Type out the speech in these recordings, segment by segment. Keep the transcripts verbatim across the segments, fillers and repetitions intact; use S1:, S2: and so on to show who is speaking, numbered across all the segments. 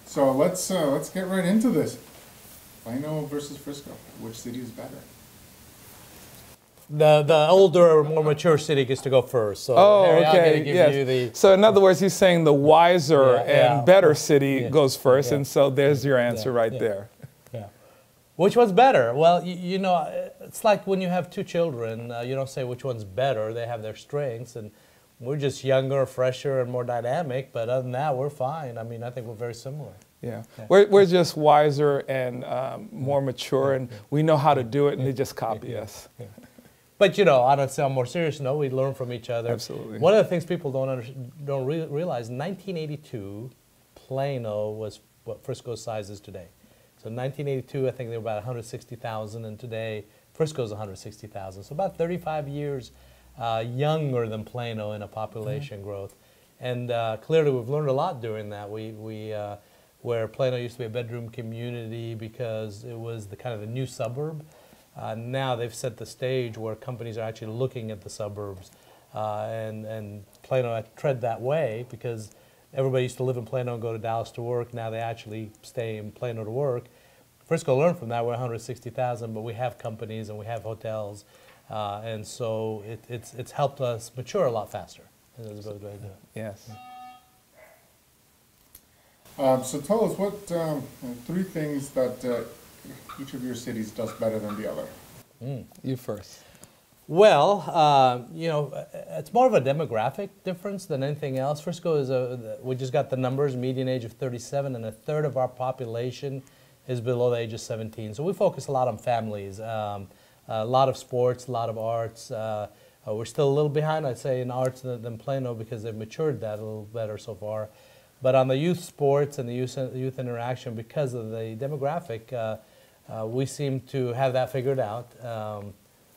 S1: So let's uh, let's get right into this. Plano versus Frisco. Which city is better?
S2: The the older, more mature city gets to go first. So
S3: oh,
S2: Harry, I'm
S3: okay.
S2: gonna give
S3: yes.
S2: you the.
S3: So in other words, he's saying the wiser
S2: Yeah,
S3: and
S2: yeah.
S3: better city
S2: Yeah.
S3: goes first,
S2: Yeah.
S3: and so there's your answer
S2: Yeah,
S3: right
S2: yeah.
S3: there.
S2: Yeah. Which one's better? Well, you, you know, it's like when you have two children. Uh, you don't say which one's better. They have their strengths, and we're just younger, fresher, and more dynamic. But other than that, we're fine. I mean, I think we're very similar.
S3: Yeah,
S2: Yeah.
S3: we're we're just wiser and um, more mature, and we know how to do it, and they just copy
S2: Yeah.
S3: us.
S2: Yeah. But you know, on a more serious note, we learn from each other.
S3: Absolutely.
S2: One of the things people don't under, don't re realize, nineteen eighty-two, Plano was what Frisco's size is today. So in nineteen eighty-two, I think they were about one hundred sixty thousand, and today Frisco's one hundred sixty thousand. So about thirty-five years uh, younger than Plano in a population mm-hmm. growth. And uh, clearly, we've learned a lot during that. We we uh, where Plano used to be a bedroom community because it was the kind of the new suburb. Uh, now they've set the stage where companies are actually looking at the suburbs, uh, and, and Plano tread that way because everybody used to live in Plano and go to Dallas to work. Now they actually stay in Plano to work. Frisco learned from that. We're one hundred sixty thousand, but we have companies and we have hotels, uh, and so it, it's, it's helped us mature a lot faster. That's a good way to do it.
S3: Yes.
S1: Um, so tell us what um, three things that uh, each of your cities does better than the other.
S3: Mm. You first.
S2: Well, uh, you know, it's more of a demographic difference than anything else. Frisco is a, we just got the numbers, median age of thirty-seven, and a third of our population is below the age of seventeen. So we focus a lot on families, um, a lot of sports, a lot of arts. Uh, uh, we're still a little behind, I'd say, in arts than, than Plano because they've matured that a little better so far. But on the youth sports and the youth, youth interaction, because of the demographic, uh, uh, we seem to have that figured out. Um,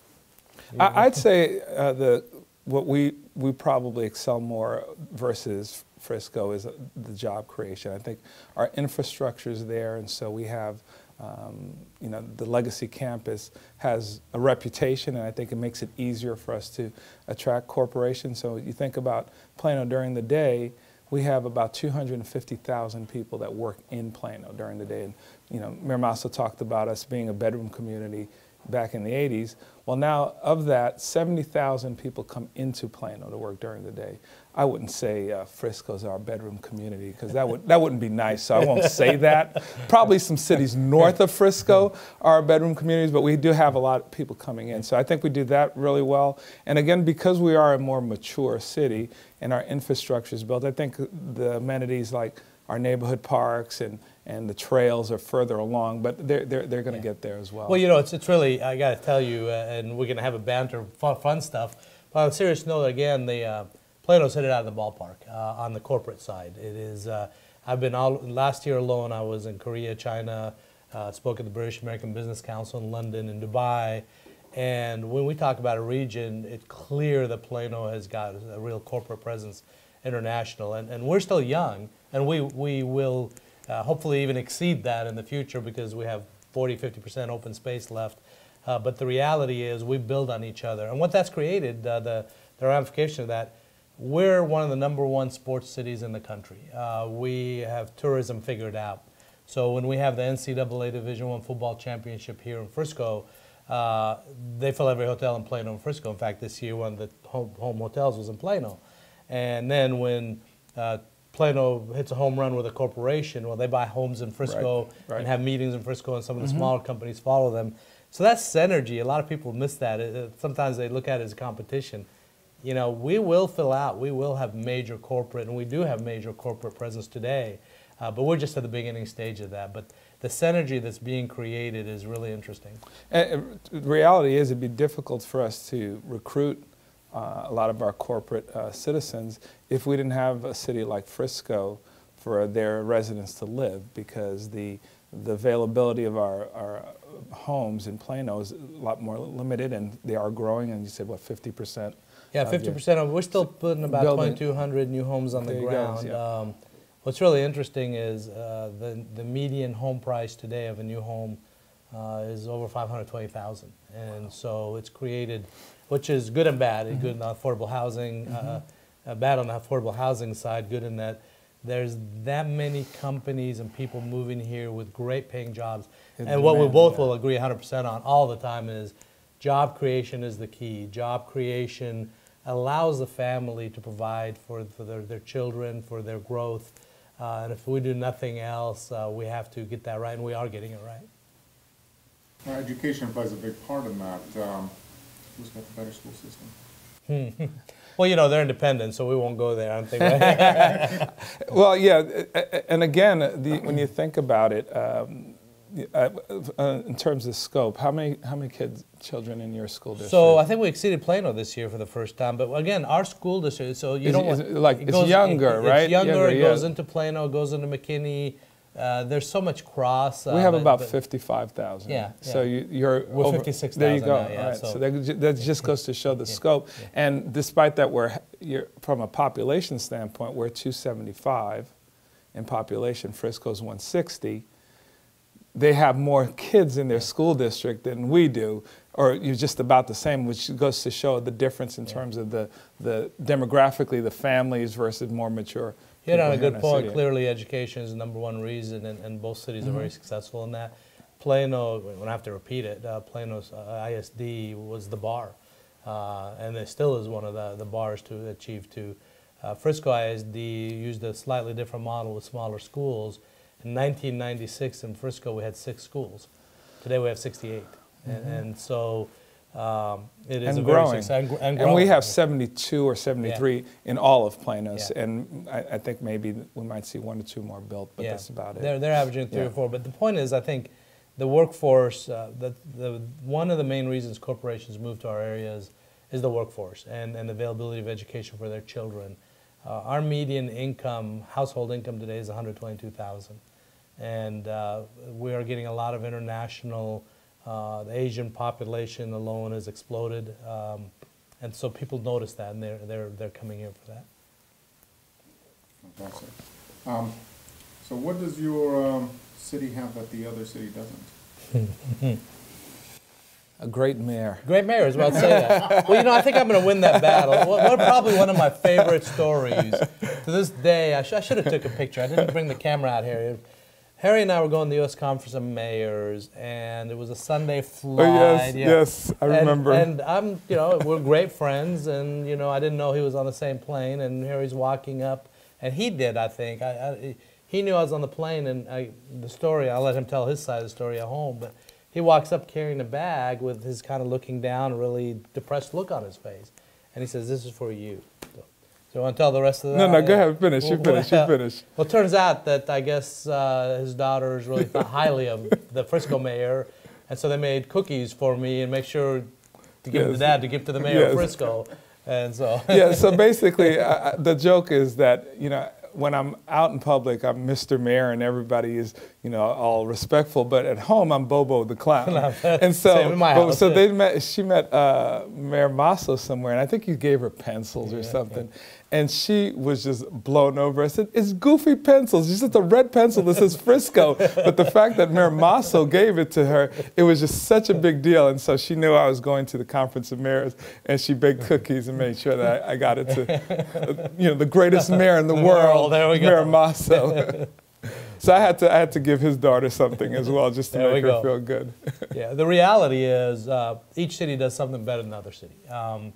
S3: I, I'd say uh, the what we we probably excel more versus Frisco is the job creation. I think our infrastructure is there, and so we have, um, you know, the Legacy campus has a reputation, and I think it makes it easier for us to attract corporations. So you think about Plano during the day. We have about two hundred fifty thousand people that work in Plano during the day. And, you know, Mayor also talked about us being a bedroom community back in the eighties. Well, now of that, seventy thousand people come into Plano to work during the day. I wouldn't say uh, Frisco's our bedroom community because that, would, that wouldn't be nice, so I won't say that. Probably some cities north of Frisco are bedroom communities, but we do have a lot of people coming in. So I think we do that really well. And again, because we are a more mature city and our infrastructure is built, I think the amenities like our neighborhood parks and, and the trails are further along, but they're, they're, they're going to yeah. get there as well.
S2: Well, you know, it's, it's really, I got to tell you, uh, and we're going to have a banter, fun, fun stuff. But on a serious note, again, the uh, Plano's hit it out of the ballpark uh, on the corporate side. It is, uh, I've been, all, last year alone, I was in Korea, China, uh, spoke at the British American Business Council in London and Dubai. And when we talk about a region, it's clear that Plano has got a real corporate presence international. And, and we're still young, and we, we will uh, hopefully even exceed that in the future because we have forty, fifty percent open space left. Uh, but the reality is we build on each other. And what that's created, uh, the, the ramification of that, we're one of the number one sports cities in the country. Uh, we have tourism figured out. So when we have the N C double A Division One football championship here in Frisco, uh, they fill every hotel in Plano and Frisco. In fact, this year one of the home, home hotels was in Plano. And then when uh, Plano hits a home run with a corporation, well, they buy homes in Frisco
S3: right, right.
S2: and have meetings in Frisco, and some of the
S3: mm-hmm.
S2: smaller companies follow them. So that's synergy. A lot of people miss that. It, it, sometimes they look at it as a competition. You know, we will fill out. We will have major corporate, and we do have major corporate presence today. Uh, but we're just at the beginning stage of that. But the synergy that's being created is really interesting.
S3: And the reality is it'd be difficult for us to recruit uh, a lot of our corporate uh, citizens if we didn't have a city like Frisco for their residents to live, because the the availability of our, our homes in Plano is a lot more limited, and they are growing, and you said, what, fifty percent?
S2: Yeah, fifty percent of, we're still putting about twenty-two hundred new homes on the ground.
S3: Goes, yeah.
S2: um, what's really interesting is uh, the, the median home price today of a new home uh, is over five hundred twenty thousand dollars. And so it's created, which is good and bad, mm-hmm. good in affordable housing, mm-hmm. uh, uh, bad on the affordable housing side, good in that there's that many companies and people moving here with great paying jobs.
S3: In
S2: and what we
S3: demand,
S2: both
S3: yeah.
S2: will agree one hundred percent on all the time is job creation is the key. Job creation allows the family to provide for, for their, their children, for their growth. Uh, and if we do nothing else, uh, we have to get that right, and we are getting it right.
S1: Now, education plays a big part in that. Um, who's got the better school system?
S2: Well, you know, they're independent, so we won't go there, I don't think. Right?
S3: Well, yeah, and again, the, when you think about it, um, uh, uh, in terms of scope, how many how many kids, children in your school district?
S2: So I think we exceeded Plano this year for the first time. But again, our school district, so you
S3: Is
S2: don't
S3: it- is
S2: want,
S3: it like,
S2: it
S3: it's
S2: goes-
S3: younger,
S2: it-
S3: right?
S2: It's younger.
S3: Younger,
S2: It
S3: yeah.
S2: goes into Plano, goes into McKinney. Uh, there's so much cross. Uh,
S3: We have
S2: but-
S3: about
S2: but-
S3: fifty-five thousand.
S2: Yeah,
S3: So
S2: yeah.
S3: you, you're
S2: We're
S3: over,
S2: fifty-six
S3: There you
S2: thousand
S3: go.
S2: now, yeah,
S3: All right.
S2: so-
S3: So, that, ju- that just goes to show the scope. And despite that, we're you're, from a population standpoint, we're two seventy-five in population. Frisco's one sixty. They have more kids in their school district than we do, or you're just about the same, which goes to show the difference in terms of the, the demographically, the families versus more mature.
S2: You hit
S3: people
S2: on a
S3: here
S2: good
S3: in the
S2: point.
S3: city.
S2: Clearly, education is the number one reason, and, and both cities are very successful in that. Plano, we don't have to repeat it, uh, Plano's uh, I S D was the bar, uh, and it still is one of the, the bars to achieve to. Uh, Frisco I S D used a slightly different model with smaller schools. In nineteen ninety-six in Frisco, we had six schools. Today we have sixty-eight. And, and so um, it is
S3: And
S2: a
S3: growing.
S2: very success, and, gr- and,
S3: And
S2: growing.
S3: we have seventy-two or seventy-three in all of Plano's,
S2: Yeah.
S3: and I, I think maybe we might see one or two more built, but that's about it.
S2: They're, they're averaging three
S3: Yeah.
S2: or four. But the point is, I think the workforce, uh, the, the, one of the main reasons corporations move to our areas is the workforce and, and the availability of education for their children. Uh, our median income, household income today is one hundred twenty-two thousand dollars. And uh, we are getting a lot of international, uh, the Asian population alone has exploded. Um, and so people notice that, and they're, they're, they're coming here for that.
S1: Fantastic. Um, so what does your um, city have that the other city doesn't?
S3: A great mayor.
S2: Great mayors, well, I'd say that. Well, you know, I think I'm going to win that battle. What, what probably one of my favorite stories to this day, I, sh I should have took a picture. I didn't bring the camera out here. Harry and I were going to the U S Conference of Mayors, and it was a Sunday flight.
S3: Oh, yes,
S2: yeah.
S3: yes, I
S2: And-
S3: remember.
S2: And, I'm, you know, we're great friends, and, you know, I didn't know he was on the same plane, and Harry's walking up, and he did, I think. I, I, he knew I was on the plane, and I, the story, I'll let him tell his side of the story at home, but he walks up carrying a bag with his kind of looking down, really depressed look on his face. And he says, "This is for you." So, so you want to tell the rest of that?
S3: No, no, go ahead, finish, you
S2: Well,
S3: finish, you
S2: well,
S3: finish.
S2: Well, it turns out that I guess uh, his daughters really thought highly of the Frisco mayor, and so they made cookies for me and make sure to give
S3: Yes.
S2: to Dad to give to the mayor
S3: Yes.
S2: of Frisco. And so
S3: Yeah, so basically, uh, the joke is that, you know, when I'm out in public, I'm Mister Mayor, and everybody is, you know, all respectful. But at home, I'm Bobo the clown. And so,
S2: Same in my
S3: but-
S2: house,
S3: so
S2: yeah.
S3: they met. She met uh, Mayor Masso somewhere, and I think you gave her pencils or
S2: Yeah,
S3: something. And she was just blown over. I said, "It's goofy pencils. It's just a red pencil that says Frisco." But the fact that Mayor Masso gave it to her, it was just such a big deal. And so she knew I was going to the Conference of Mayors, and she baked cookies and made sure that I, I got it to, you know, the greatest mayor in the,
S2: The
S3: world,
S2: world, there we go.
S3: Mayor Masso. So I had to, I had to give his daughter something as well, just to
S2: There we
S3: make her
S2: go.
S3: feel good.
S2: yeah, the reality is uh, each city does something better than the other city. Um,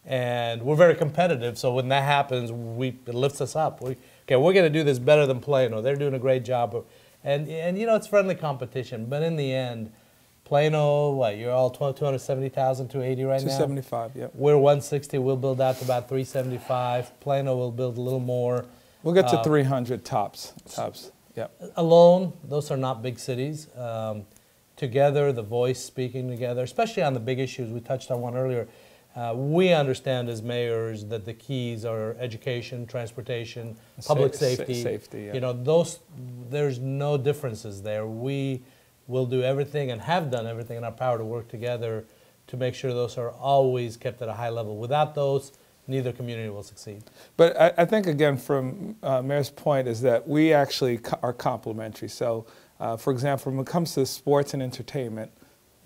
S2: and we're very competitive, so when that happens, we, it lifts us up. We, okay, we're going to do this better than Plano. They're doing a great job. And, and you know, it's friendly competition, but in the end, Plano, what, you're all two hundred seventy thousand, two eighty right
S3: two
S2: now?
S3: seventy-five, yep.
S2: We're one sixty, we'll build out to about three seventy-five. Plano will build a little more.
S3: We'll get to
S2: Uh,
S3: three hundred tops, tops, yep.
S2: Alone, those are not big cities. Um, together, the voice speaking together, especially on the big issues, we touched on one earlier. Uh, we understand as mayors that the keys are education, transportation, public
S3: Sa- sa-
S2: safety.
S3: safety, yeah.
S2: You know, those, there's no differences there. We will do everything and have done everything in our power to work together to make sure those are always kept at a high level. Without those, neither community will succeed.
S3: But I, I think, again, from uh, Mayor's point is that we actually co are complementary. So, uh, for example, when it comes to sports and entertainment,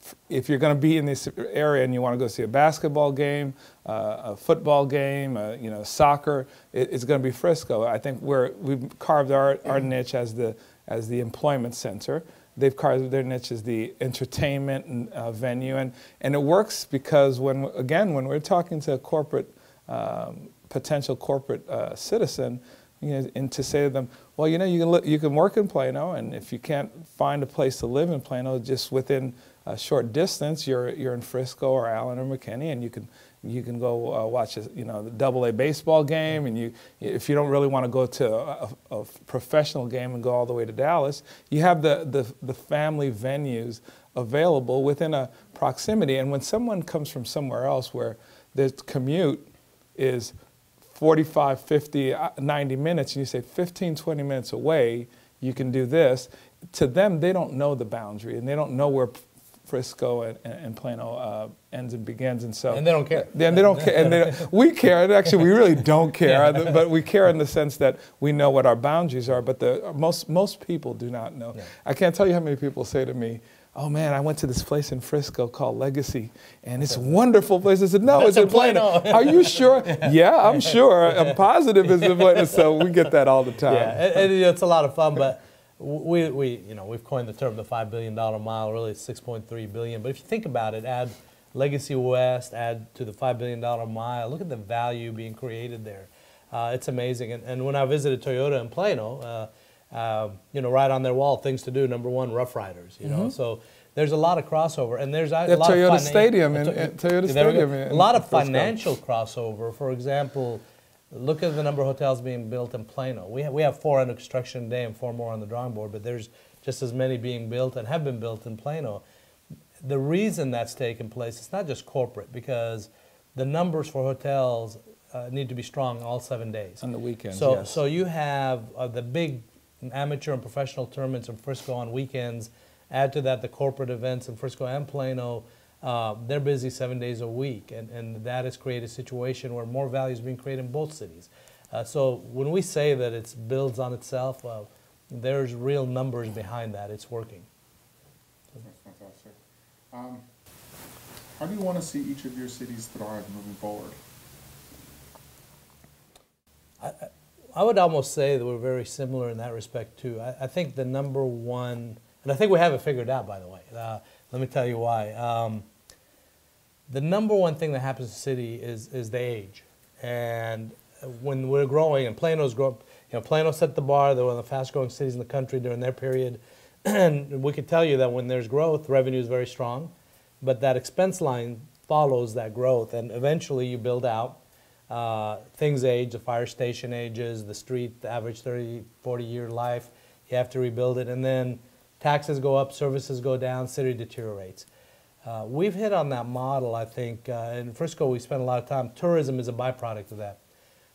S3: if you're going to be in this area and you want to go see a basketball game, uh, a football game, uh, you know, soccer, it, it's going to be Frisco. I think we're, we've carved our, our niche as the, as the employment center. They've carved their niche as the entertainment and, uh, venue. And, and it works because, when again, when we're talking to a corporate, um, potential corporate uh, citizen, you know, and to say to them, well, you know, you can, li you can work in Plano, and if you can't find a place to live in Plano, just within a short distance, you're, you're in Frisco or Allen or McKinney, and you can, you can go uh, watch a, you know, the double A baseball game, and you, if you don't really want to go to a, a professional game and go all the way to Dallas, you have the, the, the family venues available within a proximity. And when someone comes from somewhere else where the commute is forty-five, fifty, ninety minutes, and you say fifteen, twenty minutes away, you can do this, to them, they don't know the boundary, and they don't know where Frisco and, and Plano uh, ends and begins, and so
S2: and they don't care.
S3: Then they don't care, and they, we care. And actually, we really don't care, yeah. But we care in the sense that we know what our boundaries are. But the most most people do not know. Yeah. I can't tell you how many people say to me, "Oh man, I went to this place in Frisco called Legacy, and it's a wonderful place." I said, "No,
S2: That's
S3: it's in Plano." Are you sure? Yeah, I'm sure. I'm positive it's in Plano. So we get that all the time.
S2: Yeah, and, and it's a lot of fun, but. We, we, you know, we've coined the term the five billion dollar mile, really it's six point three billion dollars. But if you think about it, add Legacy West, add to the five billion dollar mile, look at the value being created there. Uh, it's amazing. And, and when I visited Toyota in Plano, uh, uh, you know, right on their wall, things to do, number one, Rough Riders, you mm-hmm. know. So there's a lot of crossover. And there's a,
S3: yeah,
S2: lot
S3: Toyota
S2: of
S3: Stadium, in,
S2: to,
S3: in, Toyota Stadium.
S2: A lot of financial crossover. For example, look at the number of hotels being built in Plano. We have, we have four under construction today and four more on the drawing board, but there's just as many being built and have been built in Plano. The reason that's taken place, it's not just corporate, because the numbers for hotels uh, need to be strong all seven days.
S3: On the weekends,
S2: so,
S3: yes.
S2: So you have uh, the big amateur and professional tournaments in Frisco on weekends. Add to that the corporate events in Frisco and Plano. Uh, they're busy seven days a week, and, and that has created a situation where more value is being created in both cities. Uh, so when we say that it builds on itself, uh, there's real numbers behind that. It's working.
S1: That's fantastic. Um, how do you want to see each of your cities thrive moving forward?
S2: I, I would almost say that we're very similar in that respect too. I, I think the number one, and I think we have it figured out, by the way. Uh, let me tell you why. Um, The number one thing that happens in the city is, is the age. And when we're growing, and Plano's growing, you know, Plano set the bar. They're one of the fast growing cities in the country during their period. And we could tell you that when there's growth, revenue is very strong. But that expense line follows that growth. And eventually you build out. Uh, things age, the fire station ages, the street, the average thirty, forty year life. You have to rebuild it. And then taxes go up, services go down, city deteriorates. Uh, we've hit on that model, I think. Uh, in Frisco, we spend a lot of time. Tourism is a byproduct of that.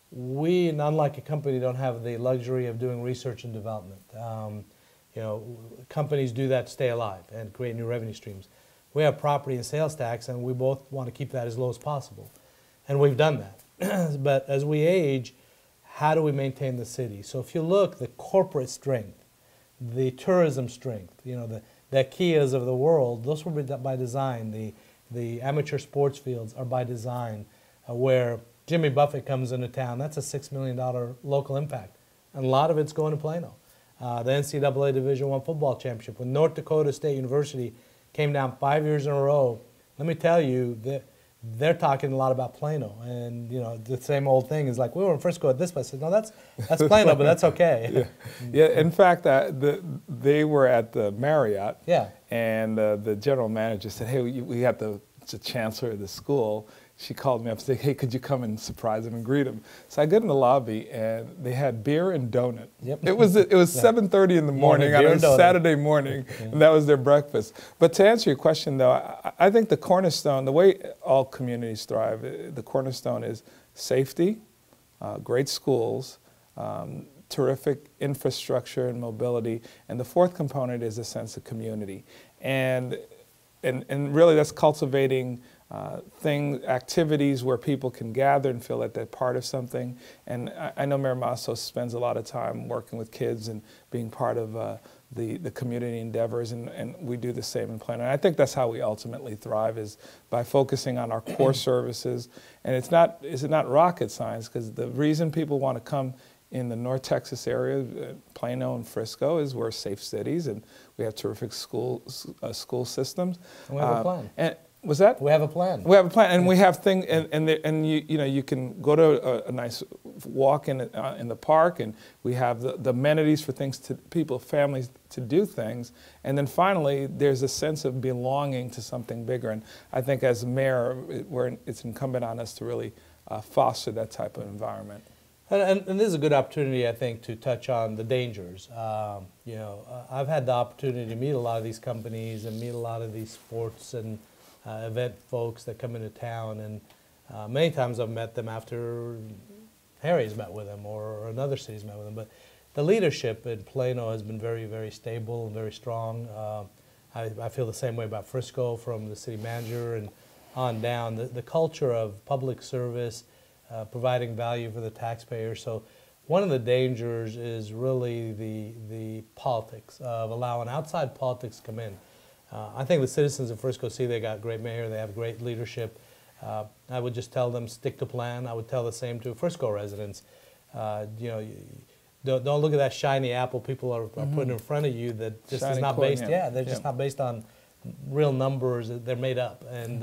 S2: We, unlike a company, don't have the luxury of doing research and development. Um, you know, companies do that to stay alive and create new revenue streams. We have property and sales tax, and we both want to keep that as low as possible. And we've done that. But as we age, how do we maintain the city? So if you look, the corporate strength, the tourism strength, you know, the the Kias of the world, those were by design. The, the amateur sports fields are by design, uh, where Jimmy Buffett comes into town. That's a six million dollar local impact. And a lot of it's going to Plano. Uh, the N C double A Division One football championship, when North Dakota State University came down five years in a row, let me tell you, that they're talking a lot about Plano. And, you know, the same old thing is like, we were in Frisco at this place. I said, no, that's, that's Plano, but that's okay.
S3: Yeah, yeah. In fact, uh, the, they were at the Marriott.
S2: Yeah.
S3: And uh, the general manager said, hey, we, we got the, the chancellor of the school. She called me up and said, hey, could you come and surprise him and greet him? So I get in the lobby, and they had beer and donut.
S2: Yep.
S3: It was it was yeah. seven thirty in the morning, morning on a Saturday morning, yeah. and that was their breakfast. But to answer your question, though, I, I think the cornerstone, the way all communities thrive, the cornerstone is safety, uh, great schools, um, terrific infrastructure and mobility, and the fourth component is a sense of community. And, and, and really that's cultivating Uh, thing, activities where people can gather and feel that they're part of something. And I, I know Mayor Masso spends a lot of time working with kids and being part of uh, the, the community endeavors, and, and we do the same in Plano. And I think that's how we ultimately thrive, is by focusing on our core services. And it's not, it's not rocket science, because the reason people want to come in the North Texas area, uh, Plano and Frisco, is we're safe cities, and we have terrific school, uh, school systems.
S2: And we have
S3: uh,
S2: a plan.
S3: And, was that?
S2: We have a plan.
S3: We have a plan, and we have things, and and, the, and you you know you can go to a, a nice walk in uh, in the park, and we have the, the amenities for things to people, families to do things, and then finally there's a sense of belonging to something bigger. And I think as mayor, it, we're, it's incumbent on us to really uh, foster that type of environment.
S2: And, and, and this is a good opportunity, I think, to touch on the dangers. Um, you know, uh, I've had the opportunity to meet a lot of these companies and meet a lot of these sports and Uh, event folks that come into town, and uh, many times I've met them after Harry's met with them or another city's met with them. But the leadership in Plano has been very, very stable and very strong. Uh, I, I feel the same way about Frisco, from the city manager and on down. The, the culture of public service, uh, providing value for the taxpayer. So one of the dangers is really the, the politics of allowing outside politics to come in. Uh, I think the citizens of Frisco see they got a great mayor, they have great leadership. Uh, I would just tell them, stick to plan. I would tell the same to Frisco residents. Uh, you know, you, don't, don't look at that shiny apple people are, are
S3: Mm-hmm.
S2: putting in front of you that just
S3: Shiny
S2: is not
S3: coin,
S2: based,
S3: yeah.
S2: yeah, they're just
S3: Yeah.
S2: not based on real numbers. They're made up, and uh,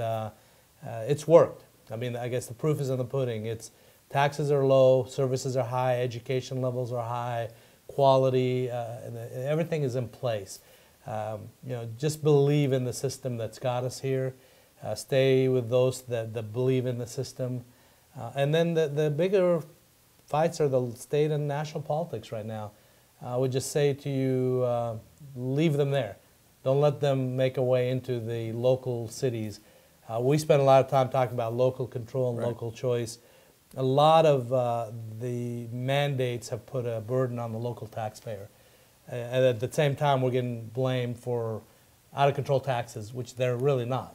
S2: uh, it's worked. I mean, I guess the proof is in the pudding. It's taxes are low, services are high, education levels are high, quality, uh, everything is in place. Um, you know, just believe in the system that's got us here. Uh, stay with those that, that believe in the system. Uh, and then the, the bigger fights are the state and national politics right now. I would just say to you, uh, leave them there. Don't let them make a way into the local cities. Uh, we spend a lot of time talking about local control and
S3: Right.
S2: local choice. A lot of uh, the mandates have put a burden on the local taxpayer. And at the same time, we're getting blamed for out-of-control taxes, which they're really not.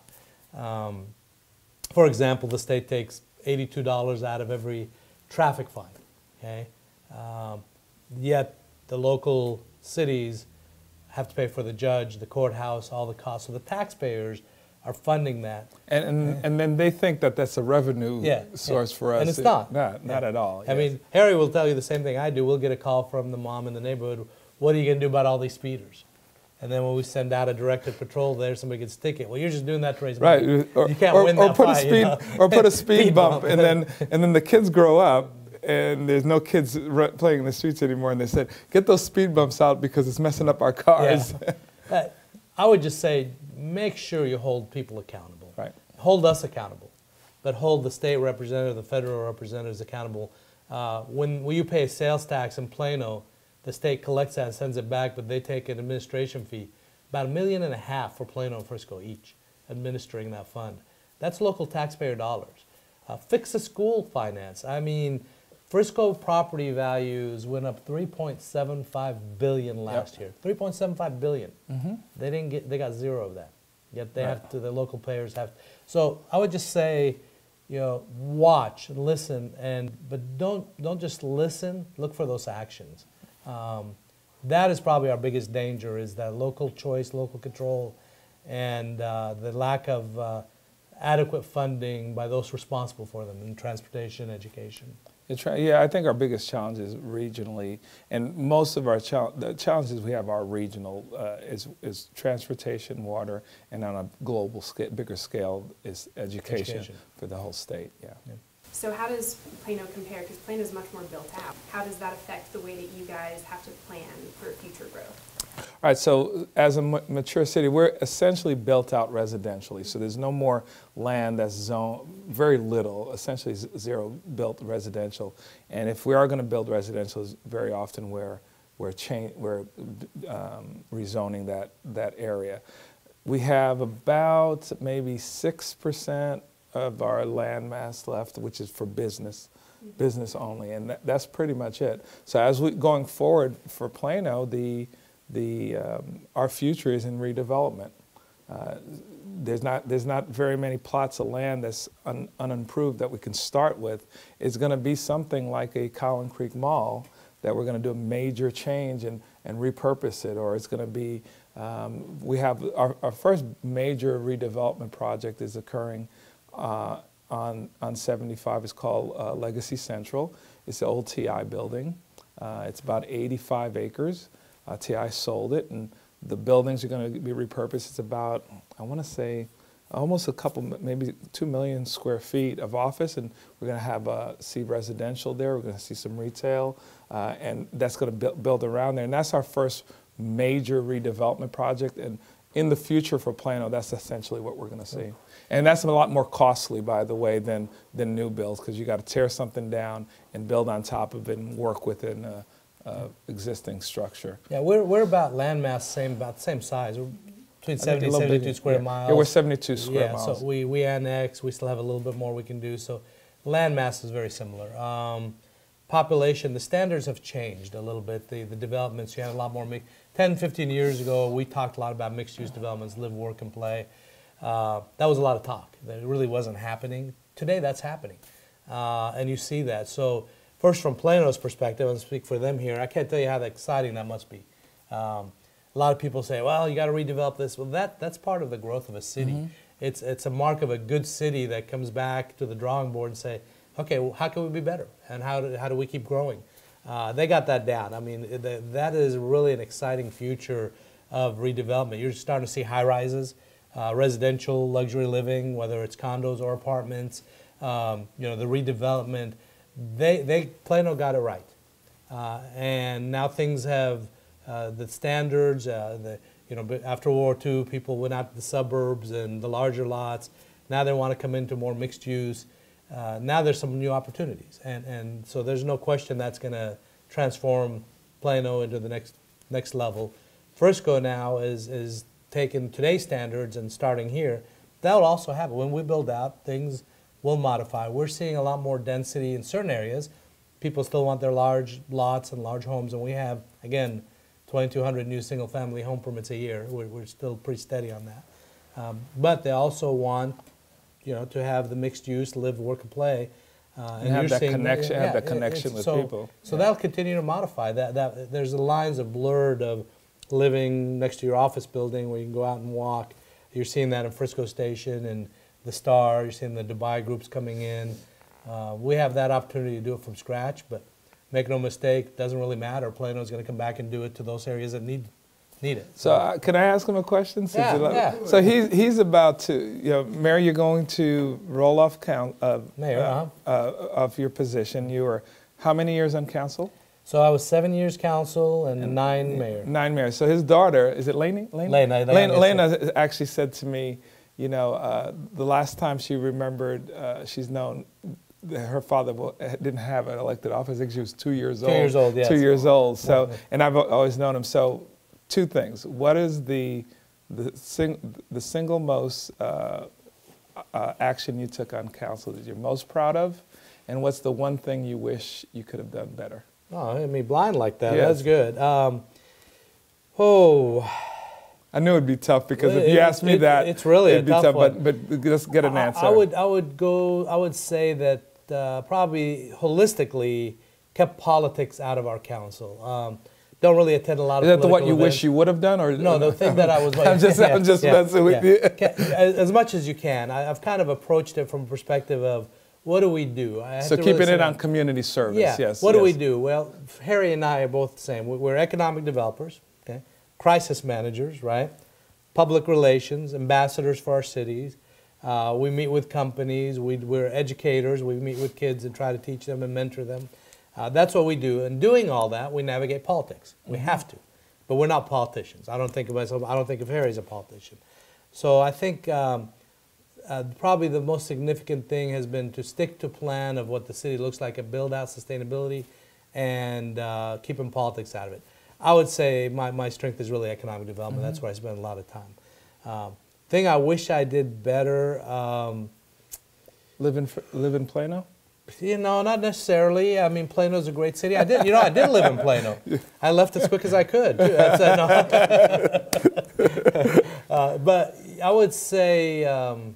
S2: Um, for example, the state takes eighty-two dollars out of every traffic fine, okay? Um, yet the local cities have to pay for the judge, the courthouse, all the costs. So the taxpayers are funding that.
S3: And and, and then they think that that's a revenue
S2: Yeah,
S3: source
S2: yeah.
S3: for us.
S2: And it's not.
S3: Not, not
S2: Yeah.
S3: at all.
S2: I
S3: yes.
S2: mean, Harry will tell you the same thing I do. We'll get a call from the mom in the neighborhood. What are you going to do about all these speeders? And then when we send out a directed patrol there, somebody gets a ticket. Well, you're just doing that to raise money.
S3: Right, or,
S2: You can't
S3: or,
S2: win
S3: or
S2: that
S3: put a
S2: fight,
S3: speed,
S2: you know?
S3: or put a speed,
S2: Speed
S3: bump,
S2: bump.
S3: and then and then the kids grow up, and there's no kids r- playing in the streets anymore, and they said, get those speed bumps out because it's messing up our cars.
S2: Yeah. Uh, I would just say, make sure you hold people accountable.
S3: Right.
S2: Hold us accountable, but hold the state representative, the federal representatives accountable. Uh, when, when you pay a sales tax in Plano, the state collects that and sends it back, but they take an administration fee, about a million and a half for Plano and Frisco each, administering that fund. That's local taxpayer dollars. Uh, fix the school finance. I mean, Frisco property values went up three point seven five billion dollars last
S3: Yep.
S2: year. three point seven five billion dollars.
S3: Mm-hmm.
S2: They didn't get. They got zero of that. Yet they
S3: Right.
S2: have to. The local payers have. So I would just say, you know, watch, listen, and but don't don't just listen. Look for those actions. Um, that is probably our biggest danger: is that local choice, local control, and uh, the lack of uh, adequate funding by those responsible for them in transportation, education.
S3: It's right. Yeah, I think our biggest challenge is regionally, and most of our chal- the challenges we have are regional. Uh, is is transportation, water, and on a global scale, bigger scale is education,
S2: Education.
S3: for the whole state. Yeah.
S2: Yeah.
S4: So how does Plano compare? Because Plano is much more built out. How does that affect the way that you guys have to plan for future growth?
S3: All right, so as a ma- mature city, we're essentially built out residentially. So there's no more land that's zoned, very little, essentially z- zero built residential. And if we are going to build residential, it's very often we're, we're, cha- we're um, rezoning that, that area. We have about maybe six percent of our land mass left, which is for business, business only, and that, that's pretty much it. So as we going forward for Plano, the the um, our future is in redevelopment. Uh, there's not there's not very many plots of land that's un, unimproved that we can start with. It's going to be something like a Collin Creek Mall that we're going to do a major change and and repurpose it, or it's going to be, um, we have, our, our first major redevelopment project is occurring uh, on, on seventy-five. It's called uh, Legacy Central. It's the old T I building. Uh, it's about eighty-five acres. Uh, T I sold it, and the buildings are going to be repurposed. It's about, I want to say, almost a couple, maybe two million square feet of office, and we're going to have uh, see residential there. We're going to see some retail, uh, and that's going to build, build around there. And that's our first major redevelopment project. And in the future for Plano, that's essentially what we're going to see. And that's a lot more costly, by the way, than than new builds, because you got to tear something down and build on top of it and work within a, a existing structure.
S2: Yeah, we're we're about landmass same about the same size. We're between seventy and seventy-two square
S3: yeah.
S2: miles.
S3: Yeah, we're seventy-two square
S2: yeah,
S3: miles.
S2: so we, we annex, we still have a little bit more we can do. So land mass is very similar. Um, population, the standards have changed a little bit. The, the developments, you had a lot more. Mi ten, fifteen years ago, we talked a lot about mixed-use developments, live, work, and play. Uh, that was a lot of talk. That really wasn't happening. Today, that's happening. Uh, and you see that. So first, from Plano's perspective, and speak for them here, I can't tell you how exciting that must be. Um, A lot of people say, well, you got to redevelop this. Well, that, that's part of the growth of a city. Mm-hmm. It's, it's a mark of a good city that comes back to the drawing board and say, okay, well, how can we be better? And how do, how do we keep growing? Uh, they got that down. I mean, the, that is really an exciting future of redevelopment. You're starting to see high-rises, uh, residential, luxury living, whether it's condos or apartments. Um, you know, the redevelopment, they, they Plano got it right. Uh, and now things have... Uh, the standards, uh, the, you know, after World War Two, people went out to the suburbs and the larger lots. Now they want to come into more mixed use. Uh, now there's some new opportunities. And, and so there's no question that's going to transform Plano into the next, next level. Frisco now is, is taking today's standards and starting here. That'll also happen. When we build out, things will modify. We're seeing a lot more density in certain areas. People still want their large lots and large homes, and we have, again, twenty-two hundred new single-family home permits a year. We're, we're still pretty steady on that. Um, but they also want, you know, to have the mixed use, live, work, and play. Uh,
S3: and, and have that
S2: seeing,
S3: connection,
S2: yeah,
S3: have that connection with
S2: so,
S3: people.
S2: So
S3: yeah.
S2: that'll continue to modify. That, that, there's the lines of blurred of living next to your office building where you can go out and walk. You're seeing that in Frisco Station and the Star. You're seeing the Dubai groups coming in. Uh, we have that opportunity to do it from scratch, but make no mistake, doesn't really matter. Plano's going to come back and do it to those areas that need need it.
S3: So uh, can I ask him a question? Since
S2: yeah,
S3: like,
S2: yeah.
S3: So he's he's about to, you know, Mayor, you're going to roll off count uh,
S2: Mayor
S3: uh, uh, of your position. You were how many years on council?
S2: So I was seven years council and, and nine mayor.
S3: Nine mayors. So his daughter, is it Lena? Lena,
S2: Lena,
S3: Lena, Lena actually said to me, you know, uh, the last time she remembered, uh, she's known. Her father didn't have an elected office. I think she was two years
S2: two
S3: old.
S2: Two years old, yes.
S3: Two years old. So, and I've always known him. So, two things. What is the the, sing, the single most uh, uh, action you took on council that you're most proud of, and what's the one thing you wish you could have done better?
S2: Oh, I mean, blind like that.
S3: Yes.
S2: That's good. Um, oh.
S3: I knew it'd be tough because if
S2: it,
S3: you asked me
S2: it,
S3: that,
S2: it's really
S3: it'd
S2: a
S3: be
S2: tough,
S3: tough.
S2: one.
S3: But but let's get an answer.
S2: I, I would I would go. I would say that. Uh, probably holistically kept politics out of our council. Um, don't really attend a lot of.
S3: Is that the what you
S2: events.
S3: wish you would have done, or
S2: no? The thing that I was.
S3: I'm just
S2: yeah,
S3: I'm just
S2: yeah,
S3: messing with
S2: yeah.
S3: you.
S2: as, as much as you can. I, I've kind of approached it from a perspective of what do we do. I
S3: so keeping really it on community service.
S2: Yeah.
S3: Yes.
S2: What
S3: yes.
S2: do we do? Well, Harry and I are both the same. We're economic developers. Okay. Crisis managers, right? Public relations, ambassadors for our cities. Uh, we meet with companies, we, we're educators, we meet with kids and try to teach them and mentor them. Uh, that's what we do. And doing all that, we navigate politics. We mm-hmm. have to. But we're not politicians. I don't think of myself, I don't think of Harry as a politician. So I think um, uh, probably the most significant thing has been to stick to plan of what the city looks like and build out sustainability and uh, keeping politics out of it. I would say my, my strength is really economic development. Mm-hmm. That's where I spend a lot of time. Um, thing I wish I did better. Um,
S3: live in live in Plano?
S2: You know, not necessarily. I mean, Plano's a great city. I did, you know, I did live in Plano. I left as quick as I could. Too. That's, uh, no. uh, but I would say um,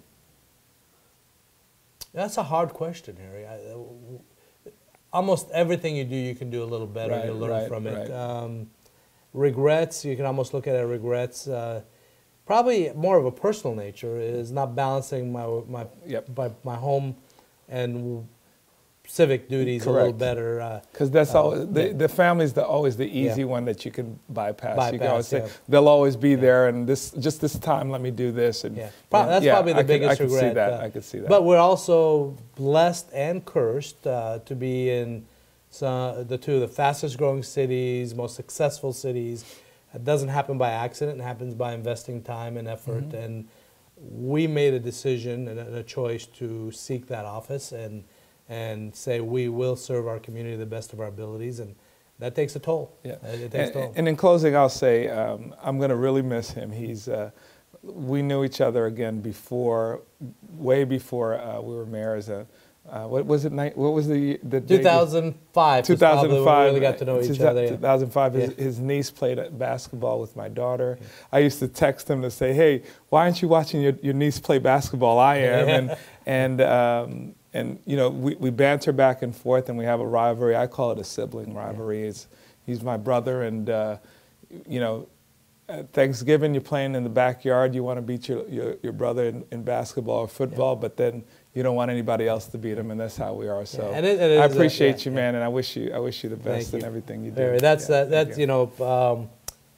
S2: that's a hard question, Harry. I, almost everything you do, you can do a little better.
S3: Right,
S2: you learn
S3: right,
S2: from it.
S3: Right.
S2: Um, regrets, you can almost look at it regrets. Uh, probably more of a personal nature is not balancing my my
S3: Yep.
S2: my, my home and civic duties a little
S3: Correct.
S2: better.
S3: Because that's
S2: uh,
S3: all the,
S2: yeah.
S3: the family's the always the easy
S2: Yeah.
S3: one that you can bypass. you can
S2: Bypass,
S3: always say
S2: yeah.
S3: they'll always be there, and this just this time let me do this. And
S2: Yeah, Pro- that's
S3: yeah,
S2: probably the
S3: I could,
S2: biggest
S3: I could
S2: regret.
S3: see that.
S2: uh,
S3: I could see that.
S2: But we're also blessed and cursed uh, to be in some, the two of the fastest growing cities, most successful cities. It doesn't happen by accident. It happens by investing time and effort.
S3: Mm-hmm.
S2: And we made a decision and a, a choice to seek that office and and say we will serve our community to the best of our abilities, and that takes a toll.
S3: Yeah.
S2: It, it takes
S3: and,
S2: a toll.
S3: and in closing, I'll say um, I'm going to really miss him. He's uh, we knew each other again before, way before uh, we were mayors. Uh, uh, what was it? Night? What was the the date?
S2: two thousand five.
S3: two thousand five.
S2: Was probably when we really got to know each other. Yeah.
S3: two thousand five. His,
S2: Yeah.
S3: his niece played at basketball with my daughter. Yeah. I used to text him to say, "Hey, why aren't you watching your, your niece play basketball? I am."
S2: Yeah.
S3: And and um, and you know, we, we banter back and forth, and we have a rivalry. I call it a sibling rivalry. Yeah. It's, he's my brother, and uh, you know. At Thanksgiving, you're playing in the backyard. You want to beat your, your, your brother in, in basketball or football, yeah. but then you don't want anybody else to beat him, and that's how we are. So
S2: yeah, and it, it
S3: I
S2: is
S3: appreciate
S2: a, yeah,
S3: you, man, yeah. and I wish you I wish you the best
S2: Thank
S3: in
S2: you.
S3: everything you do.
S2: Very, that's
S3: yeah,
S2: uh, that's you know, um,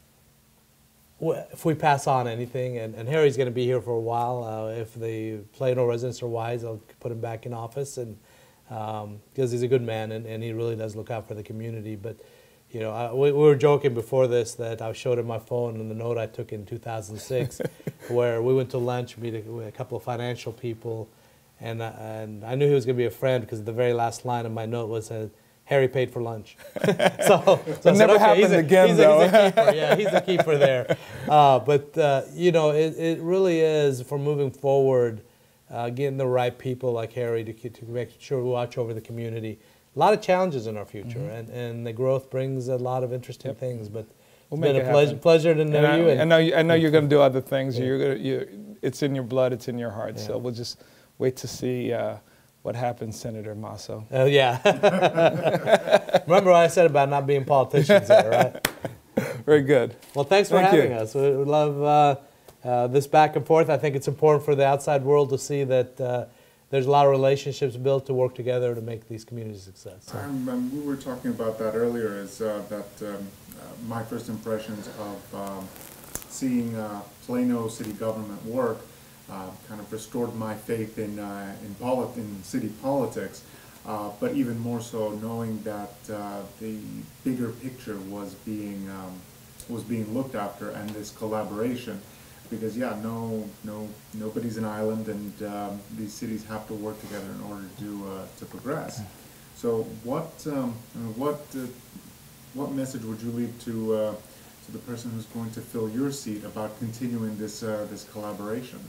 S2: if we pass on anything, and, and Harry's going to be here for a while. Uh, if the Plano residents are wise, I'll put him back in office, and because um, he's a good man, and, and he really does look out for the community, but. You know, I, we, we were joking before this that I showed him my phone and the note I took in two thousand six, where we went to lunch, meet a, with a couple of financial people, and uh, and I knew he was going to be a friend because the very last line of my note was, uh, "Harry paid for lunch." so, so
S3: it
S2: I
S3: never
S2: said, okay,
S3: happened
S2: he's a,
S3: again,
S2: he's
S3: though.
S2: A, he's a keeper. Yeah, he's a keeper there. Uh, but uh, you know, it, it really is for moving forward, uh, getting the right people like Harry to to make sure we watch over the community. A lot of challenges in our future, mm-hmm. and, and the growth brings a lot of interesting yep. things. But
S3: we'll
S2: it's been a pleasure, pleasure to know
S3: and I,
S2: you. And
S3: I know, you, I know you're going to do other things.
S2: Yeah.
S3: You're gonna, you, it's in your blood. It's in your heart.
S2: Yeah.
S3: So we'll just wait to see uh, what happens, Senator Masso.
S2: Oh uh, yeah. Remember what I said about not being politicians, there, right?
S3: Very good.
S2: Well, thanks for
S3: Thank
S2: having
S3: you.
S2: us. We love uh, uh, this back and forth. I think it's important for the outside world to see that. Uh, There's a lot of relationships built to work together to make these communities a success. So.
S1: Um, um, we were talking about that earlier, is uh, that um, uh, my first impressions of um, seeing uh, Plano city government work uh, kind of restored my faith in, uh, in, polit in city politics, uh, but even more so knowing that uh, the bigger picture was being, um, was being looked after, and this collaboration. Because yeah, no, no, nobody's an island, and um, these cities have to work together in order to uh, to progress. So, what um, what uh, what message would you leave to uh, to the person who's going to fill your seat about continuing this uh, this collaboration?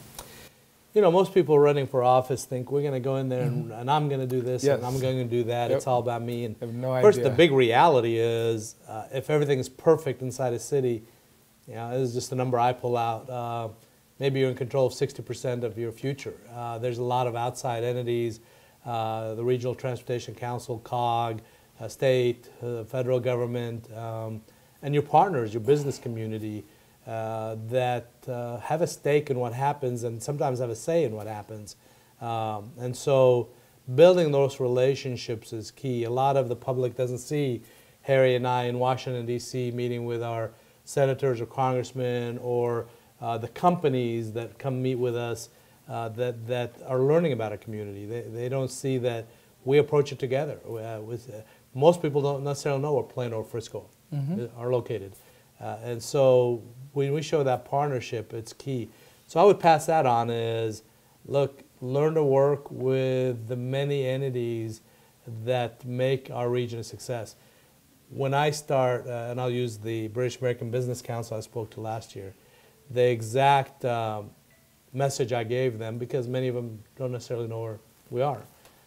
S2: You know, most people running for office think we're going to go in there and, and I'm going to do this
S3: yes.
S2: and I'm going to do that. Yep. It's all about me. And
S3: I have no
S2: first,
S3: idea.
S2: the big reality is uh, if everything is perfect inside a city. You know, this is just a number I pull out. Uh, maybe you're in control of sixty percent of your future. Uh, there's a lot of outside entities, uh, the Regional Transportation Council, C O G, uh, state, uh, federal government, um, and your partners, your business community, uh, that uh, have a stake in what happens and sometimes have a say in what happens. Um, and so building those relationships is key. A lot of the public doesn't see Harry and I in Washington, D C meeting with our senators or congressmen or uh, the companies that come meet with us uh, that, that are learning about our community. They, they don't see that we approach it together. Uh, with, uh, most people don't necessarily know where Plano or Frisco mm-hmm. are located. Uh, and so when we show that partnership, it's key. So I would pass that on as, look, learn to work with the many entities that make our region a success. When I start, uh, and I'll use the British American Business Council I spoke to last year, the exact um, message I gave them, because many of them don't necessarily know where we are,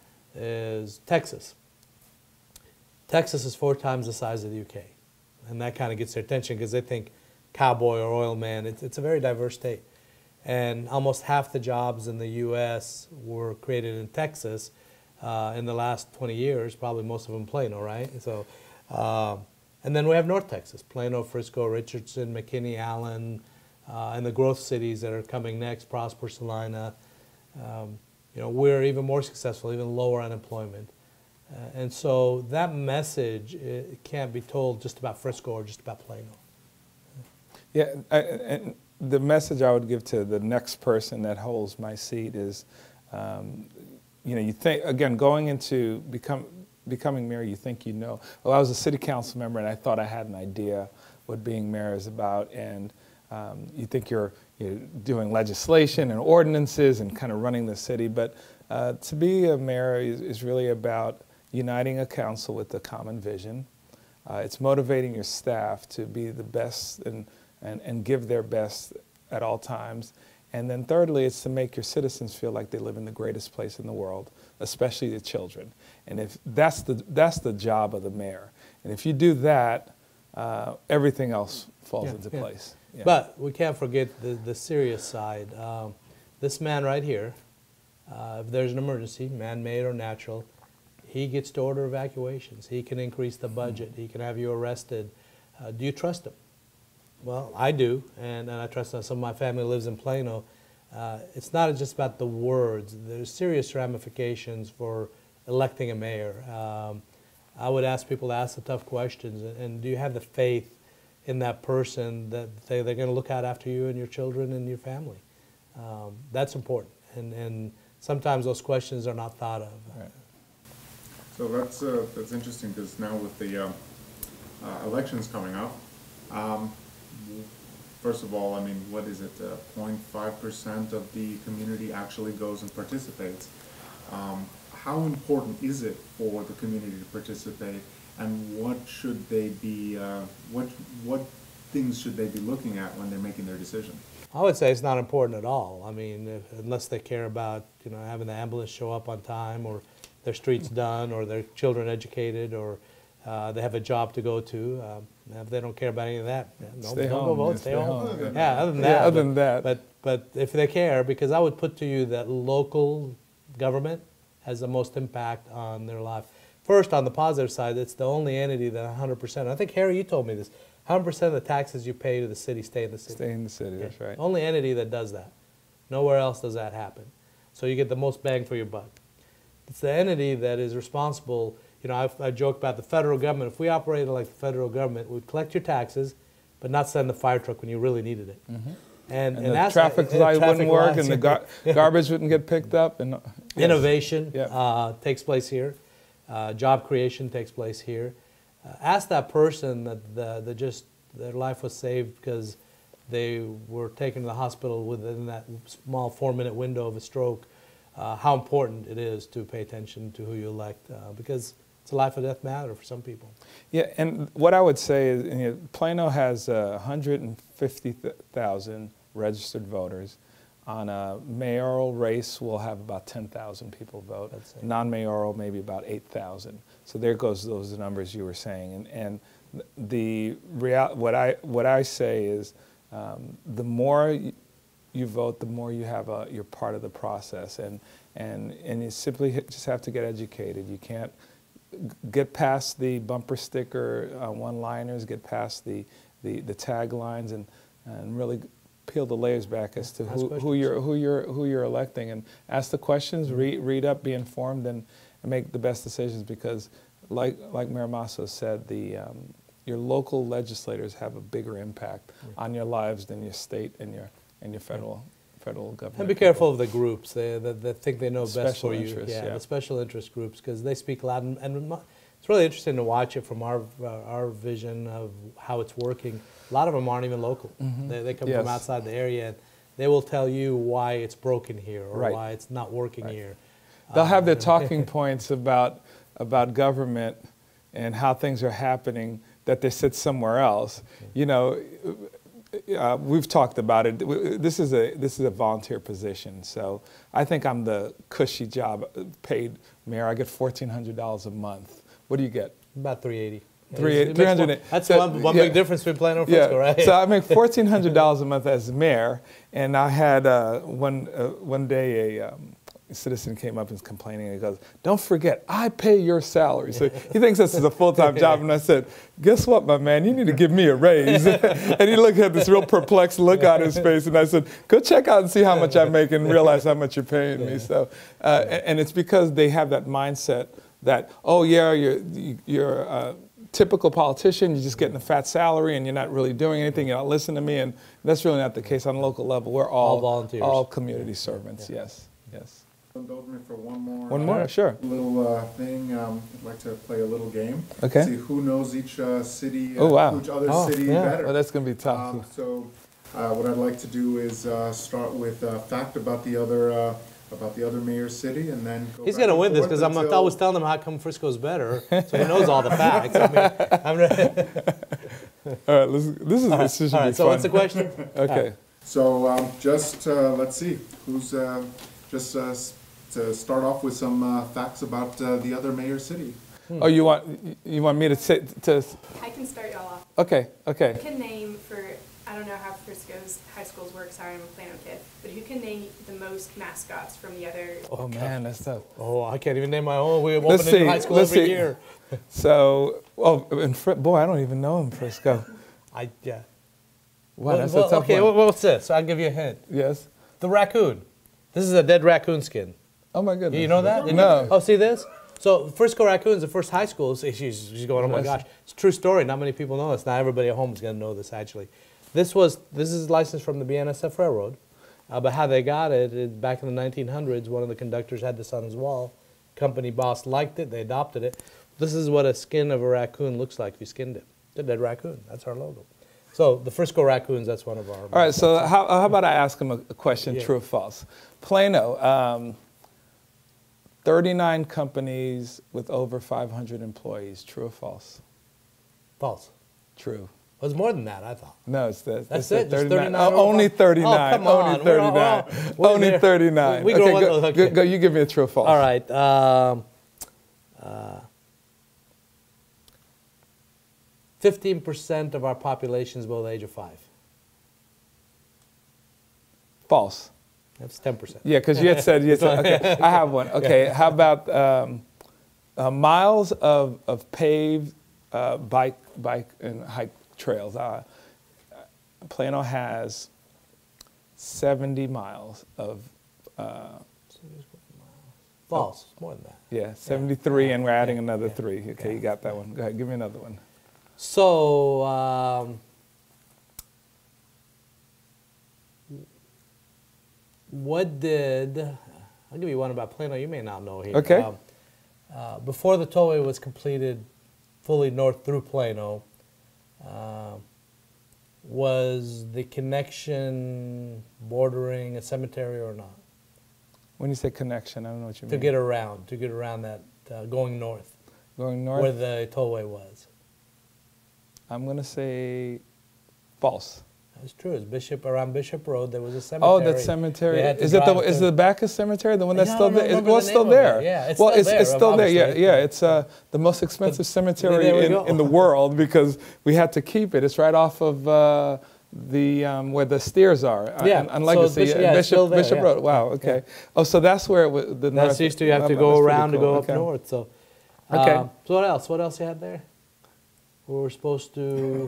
S2: is Texas. Texas is four times the size of the U K. And that kind of gets their attention because they think cowboy or oil man. It's, it's a very diverse state. And almost half the jobs in the U S were created in Texas uh, in the last twenty years, probably most of them Plano, right? So. Uh, And then we have North Texas, Plano, Frisco, Richardson, McKinney, Allen, uh, and the growth cities that are coming next, Prosper, Salina. Um, you know, we're even more successful, even lower unemployment. Uh, and so that message, it can't be told just about Frisco or just about Plano.
S3: Yeah, I, and the message I would give to the next person that holds my seat is, um, you know, you think, again, going into become, becoming mayor, you think you know. Well, I was a city council member and I thought I had an idea what being mayor is about, and um, you think you're, you're doing legislation and ordinances and kind of running the city, but uh, to be a mayor is, is really about uniting a council with a common vision. Uh, it's motivating your staff to be the best and, and, and give their best at all times. And then thirdly, it's to make your citizens feel like they live in the greatest place in the world, especially the children. And if that's the, that's the job of the mayor. And if you do that, uh, everything else falls
S2: Yeah,
S3: into
S2: yeah.
S3: place. Yeah.
S2: But we can't forget the, the serious side. Um, this man right here, uh, if there's an emergency, man-made or natural, he gets to order evacuations. He can increase the budget. Mm-hmm. He can have you arrested. Uh, do you trust him? Well, I do, and, and I trust him. Some of my family lives in Plano. Uh, it's not just about the words. There's serious ramifications for electing a mayor. Um, I would ask people to ask the tough questions, and, and do you have the faith in that person that they, they're going to look out after you and your children and your family? Um, that's important, and, and sometimes those questions are not thought of.
S3: Right.
S1: So that's, uh, that's interesting, because now with the uh, uh, elections coming up, um, first of all, I mean, what is it, uh, zero point five percent of the community actually goes and participates. Um, how important is it for the community to participate, and what should they be, uh, what, what things should they be looking at when they're making their decision?
S2: I would say it's not important at all. I mean, if, unless they care about, you know, having the ambulance show up on time, or their streets done, or their children educated, or uh, they have a job to go to. Um, if they don't care about any of that, no,
S3: Stay
S2: don't
S3: home,
S2: go vote,
S3: yeah,
S2: stay,
S3: stay
S2: home.
S3: home.
S2: Yeah, other than that.
S3: Yeah, other
S2: but,
S3: than that.
S2: But, but if they care, because I would put to you that local government has the most impact on their life. First, on the positive side, it's the only entity that one hundred percent, I think, Harry, you told me this, one hundred percent of the taxes you pay to the city stay in the city.
S3: Stay in the city, that's right.
S2: Only entity that does that. Nowhere else does that happen. So you get the most bang for your buck. It's the entity that is responsible. You know, I, I joke about the federal government. If we operated like the federal government, we'd collect your taxes, but not send the fire truck when you really needed it.
S3: Mm-hmm.
S2: And,
S3: And,
S2: and
S3: the
S2: that's
S3: traffic
S2: uh,
S3: light
S2: traffic
S3: wouldn't work,
S2: lights,
S3: and the
S2: yeah.
S3: gar garbage wouldn't get picked up. And yes.
S2: Innovation
S3: Yeah.
S2: uh, takes place here. Uh, job creation takes place here. Uh, ask that person that the, the just their life was saved because they were taken to the hospital within that small four-minute window of a stroke. Uh, how important it is to pay attention to who you elect, uh, because it's a life or death matter for some people.
S3: Yeah, and what I would say is, you know, Plano has uh, one hundred fifty thousand registered voters. On a mayoral race, we'll have about ten thousand people vote. Non-mayoral, maybe about eight thousand. So there goes those numbers you were saying. And, and the real, what I what I say is, um, the more you, you vote, the more you have a, you're part of the process. And and and you simply just have to get educated. You can't get past the bumper sticker uh, one-liners, get past the the, the taglines, and and really peel the layers back as to who, who you're who you're who you're electing, and ask the questions, read read up, be informed, and, and make the best decisions. Because, like like Mayor Masso said, the um, your local legislators have a bigger impact yeah. on your lives than your state and your and your federal yeah. federal government.
S2: And be careful of the groups they, that, that think they know
S3: special
S2: best for you.
S3: Interests,
S2: yeah,
S3: yeah,
S2: the special interest groups, because they speak loud, and, and it's really interesting to watch it from our uh, our vision of how it's working. A lot of them aren't even local. Mm-hmm. They, they come
S3: yes.
S2: from outside the area, and they will tell you why it's broken here or
S3: right.
S2: why it's not working
S3: right.
S2: here.
S3: They'll
S2: um,
S3: have their talking points about about government and how things are happening that they sit somewhere else. Okay. You know, uh, we've talked about it. This is a this is a volunteer position, so I think I'm the cushy job paid mayor. I get fourteen hundred dollars a month. What do you get?
S2: About three eighty.
S3: three hundred.
S2: That's
S3: so,
S2: one, one
S3: yeah.
S2: big difference between Plano and Frisco,
S3: yeah.
S2: right?
S3: So I make fourteen hundred dollars a month as mayor, and I had uh, one uh, one day a um, a citizen came up and was complaining, and he goes, "Don't forget, I pay your salary." So he thinks this is a full-time job, and I said, "Guess what, my man? You need to give me a raise." And he looked at this real perplexed look on his face, and I said, "Go check out and see how much I make and realize how much you're paying me." So, uh, and it's because they have that mindset that, oh yeah, you're you're a typical politician, you're just getting a fat salary, and you're not really doing anything. You're not listening to me, and that's really not the case on a local level. We're all
S2: All volunteers.
S3: all community servants.
S2: Yeah.
S3: Yes, yes.
S1: Indulge me for one more.
S3: One more,
S1: uh,
S3: sure.
S1: Little uh, thing. Um, I'd like to play a little game.
S3: Okay.
S1: See who knows each uh, city, uh,
S3: Oh, wow.
S1: each other
S2: Oh,
S1: city
S2: yeah.
S1: better.
S3: Oh, that's gonna be tough.
S1: Um, so, uh, what I'd like to do is uh, start with a fact about the other uh, about the other mayor's city, and then go
S2: He's
S1: back
S2: gonna
S1: and
S2: win this
S1: forth
S2: because I'm
S1: until-
S2: always telling him how come Frisco's better, so he knows all the facts. I mean, I'm re-
S3: All right, let's, this is this should
S2: all
S3: be
S2: right. So
S3: fun.
S2: what's the question?
S3: Okay.
S1: So um, just uh, let's see who's uh, just uh, s- to start off with some uh, facts about uh, the other mayor's city.
S3: Oh, you want you want me to say to?
S4: I can start y'all off.
S3: Okay, okay.
S4: Who can name for, I don't know how Frisco's high schools work, sorry, I'm a Plano kid, but who can name the most mascots from the other?
S3: Oh man, that's tough.
S2: Oh, I can't even name my own. We
S3: Let's
S2: open a new
S3: see,
S2: high school
S3: let's
S2: every
S3: see.
S2: year.
S3: So, oh, in Fr- boy, I don't even know him, Frisco.
S2: I yeah.
S3: Wow,
S2: Well,
S3: that's
S2: well,
S3: a tough
S2: okay,
S3: one.
S2: well, what's this? I'll give you a hint.
S3: Yes.
S2: The raccoon. This is a dead raccoon skin.
S3: Oh my goodness.
S2: You know that? Didn't
S3: No.
S2: you? Oh, see this? So Frisco Raccoon's the first high school. So she's, she's going, oh my
S3: Yes.
S2: gosh. It's a true story. Not many people know this. Not everybody at home is going to know this, actually. This was this is licensed from the B N S F Railroad. Uh, but how they got it, it, back in the nineteen hundreds, one of the conductors had this on his wall. Company boss liked it. They adopted it. This is what a skin of a raccoon looks like if you skinned it. It's a dead raccoon. That's our logo. So the Frisco Raccoons, that's one of our...
S3: All right. So how, how about I ask him a, a question?
S2: Yeah.
S3: True or false? Plano. Um, thirty-nine companies with over five hundred employees. True or false?
S2: False.
S3: True.
S2: It was more than that, I thought.
S3: No, it's the,
S2: That's
S3: it's
S2: it?
S3: the
S2: Just
S3: thirty-nine.
S2: thirty-nine
S3: Oh, only
S2: over-
S3: thirty-nine.
S2: Oh, come on.
S3: Only
S2: We're all-
S3: thirty-nine.
S2: we're all- we're
S3: Only
S2: there.
S3: thirty-nine.
S2: We- we go
S3: okay,
S2: one-
S3: go,
S2: okay.
S3: Go, go, you give me a true or false.
S2: All right. Um, uh, fifteen percent of our population is below the age of five.
S3: False.
S2: That's ten percent.
S3: Yeah, because you had said, you had said okay, I have one. Okay, how about um, uh, miles of, of paved uh, bike bike and hike trails? Uh, Plano has seventy miles of, uh,
S2: False. It's more than that.
S3: yeah, seventy-three, and we're adding
S2: Yeah.
S3: another
S2: Yeah.
S3: three. Okay,
S2: Yeah.
S3: you got that one. Go ahead, give me another one.
S2: So, um, what did, I'll give you one about Plano you may not know here.
S3: Okay.
S2: Um, uh, before the tollway was completed fully north through Plano, uh, was the connection bordering a cemetery or not?
S3: When you say connection, I don't know what you
S2: To
S3: mean.
S2: get around, to get around that, uh, going north,
S3: Going north,
S2: where the tollway was.
S3: I'm going to say false.
S2: That's true. It's Bishop, around Bishop Road, there was a cemetery.
S3: Oh, that cemetery.
S2: They had to
S3: Is it the
S2: drive
S3: is
S2: to-
S3: it the Bacchus Cemetery, the one that's
S2: I
S3: still
S2: don't
S3: there?
S2: remember
S3: Well,
S2: the
S3: it's still
S2: name of it.
S3: there.
S2: Yeah, it's
S3: well,
S2: still
S3: it's,
S2: there,
S3: it's still there. Yeah,
S2: obviously.
S3: yeah. It's uh, the most expensive cemetery
S2: there we
S3: in,
S2: go.
S3: in the world because we had to keep it. It's right off of uh, the um, where the steers are uh,
S2: Yeah,
S3: on, on
S2: so
S3: Legacy,
S2: Bishop-
S3: uh,
S2: yeah, it's
S3: Bishop
S2: still there,
S3: Bishop
S2: yeah.
S3: Road. Wow. Okay. Oh, so that's where it was, the
S2: That's
S3: north.
S2: used to, you have to
S3: that's
S2: go
S3: pretty
S2: around to
S3: cool.
S2: go up
S3: Okay.
S2: north. So,
S3: Okay.
S2: uh, so what else? What else you had there? We were supposed to.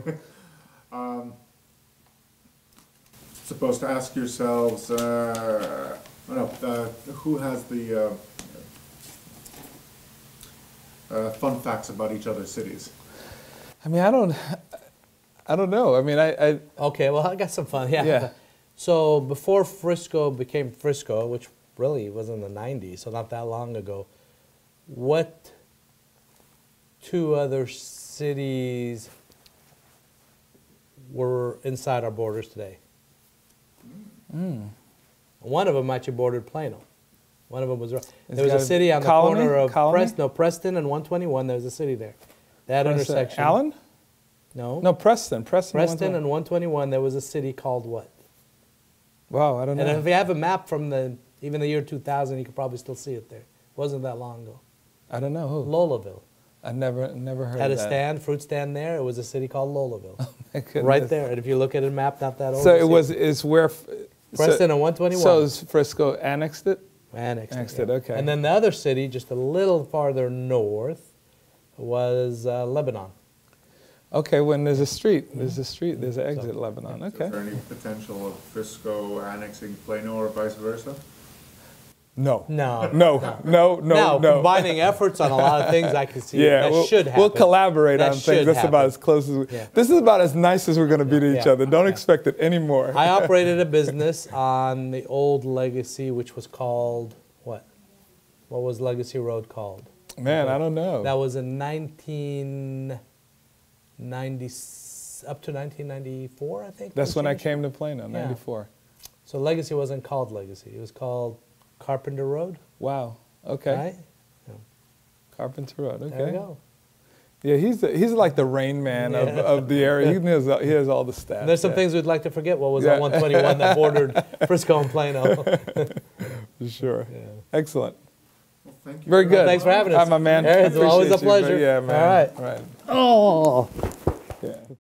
S1: Supposed to ask yourselves, uh, no, uh, who has the uh, uh, fun facts about each other's cities?
S3: I mean, I don't. I don't know. I mean, I. I
S2: Okay, well, I got some fun. Yeah.
S3: Yeah.
S2: So before Frisco became Frisco, which really was in the nineties, so not that long ago, what two other cities were inside our borders today?
S3: mm.
S2: One of them actually bordered Plano. One of them was.
S3: It's
S2: There was
S3: got
S2: a
S3: a
S2: city on the
S3: Colony?
S2: corner of
S3: Colony?
S2: Preston, no, Preston and one twenty-one. There was a city there. That
S3: Preston-
S2: intersection.
S3: Allen?
S2: No.
S3: No, Preston. Preston.
S2: Preston
S3: one-
S2: and one twenty-one. There was a city called what?
S3: Wow, I don't
S2: And
S3: know.
S2: if you have a map from the even the year two thousand, you could probably still see it there. Wasn't that long ago.
S3: I don't know who.
S2: Lolaville
S3: I never never heard
S2: had a
S3: of that.
S2: stand, fruit stand there. It was a city called Lolaville,
S3: My goodness.
S2: right there. And if you look at a map, not that old.
S3: So
S2: you
S3: it
S2: see
S3: was is where f-
S2: Preston
S3: so,
S2: and one twenty-one.
S3: So is Frisco annexed it?
S2: Annexed,
S3: Annexed
S2: yeah.
S3: it, okay.
S2: And then the other city, just a little farther north, was uh, Lebanon.
S3: Okay, when there's a street, there's a street, there's an exit
S2: So,
S3: Lebanon.
S1: Is
S3: Okay.
S1: there any potential of Frisco annexing Plano or vice versa?
S3: No.
S2: No.
S3: No, no, no,
S2: now,
S3: no.
S2: combining efforts on a lot of things, I can see
S3: Yeah,
S2: that
S3: we'll,
S2: should happen.
S3: we'll collaborate
S2: That
S3: on
S2: should
S3: things. That's about
S2: happen.
S3: as close as we.
S2: Yeah.
S3: This is about as nice as we're going to be to each
S2: Yeah.
S3: other. Don't
S2: Yeah.
S3: expect it anymore.
S2: I operated a business on the old Legacy, which was called, what? What was Legacy Road called?
S3: Man, I don't know.
S2: That was in nineteen ninety, up to nineteen ninety-four, I think.
S3: That's
S2: they
S3: when I
S2: changed it.
S3: came to Plano, ninety-four.
S2: So Legacy wasn't called Legacy. It was called Carpenter Road.
S3: Wow. Okay.
S2: Right?
S3: Carpenter Road. Okay.
S2: There we go.
S3: Yeah, he's the, he's like the Rain Man of,
S2: Yeah.
S3: of the area. He knows he has all the stats.
S2: And there's some
S3: yeah.
S2: things we'd like to forget. What was
S3: Yeah.
S2: on one twenty-one that bordered Frisco and Plano?
S3: For sure.
S2: Yeah.
S3: Excellent.
S1: Well, thank you.
S3: Very
S1: for
S3: good.
S1: that.
S2: Thanks for having us.
S3: Hi, my man.
S2: It's always a
S3: Appreciate you,
S2: pleasure.
S3: but Yeah, man.
S2: All right.
S3: Right.
S2: Oh.
S3: Yeah.